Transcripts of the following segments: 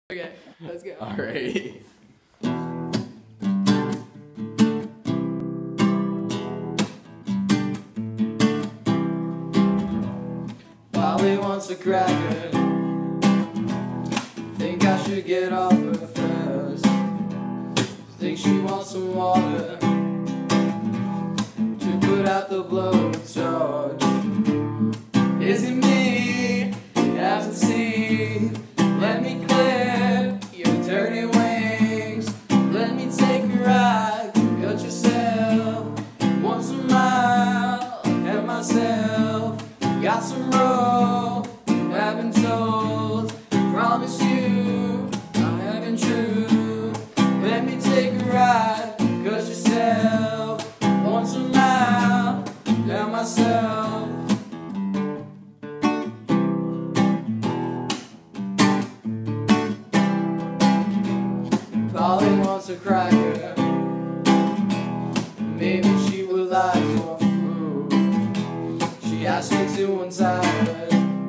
Okay, let's go. Alrighty. Polly wants a cracker. Think I should get off her first. Think she wants some water to put out the blowtorch. Is it me you haven't seen? Let me clip your dirty wings. Let me take a ride. Cut yourself. Want some mile and myself. Got some rope you haven't told. Promise you I haven't true. Let me take a ride. Cut yourself. Want some mile and myself. Polly wants a cracker. Maybe she would like more food. She asked me to untie her.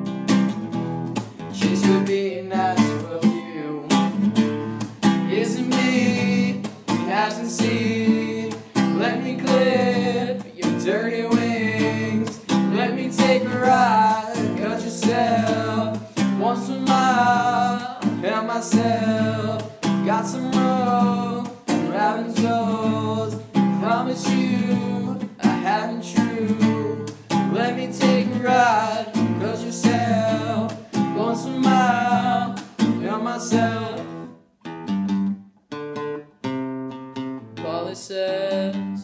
She's for being nice for you. Is it me he hasn't seen? Let me clip your dirty wings. Let me take a ride. Cut yourself. Want some mile and myself. Got some rope you haven't told. Promise you I haven't true. Let me take a ride. Cut yourself. Want some mile and myself. Polly says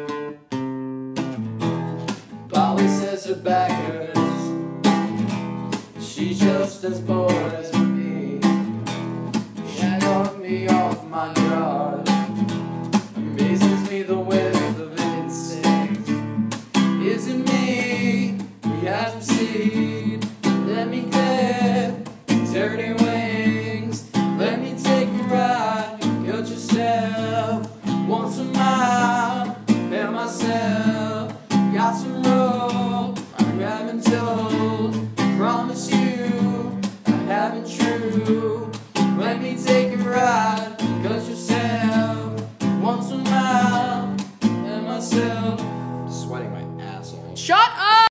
her back hurts. She's just as bored as me. She knocked me off my guard. Amazes me the width of instinct. Is it me he hasn't seen? Let me clip dirty wings. Let me take a ride. Cut yourself. Want some mile and myself. Got some rope I haven't told. Promise you I haven't true. Let me take a ride. Cut yourself.